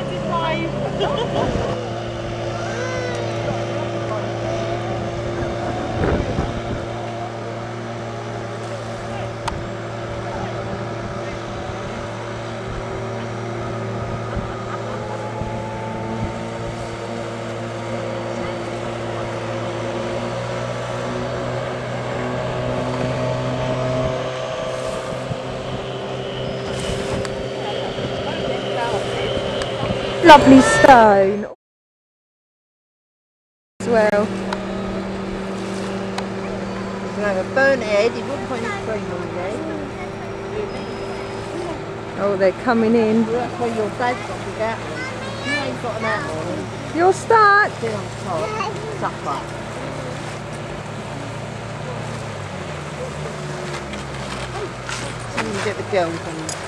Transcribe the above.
Lovely stone as well. If you have a burnt head, you wouldn't find it cream on there. Oh, they're coming in. Well, that's why your dad's got a big apple. You ain't got an apple. You're stuck. Sit on top, suck up. So you get the girl from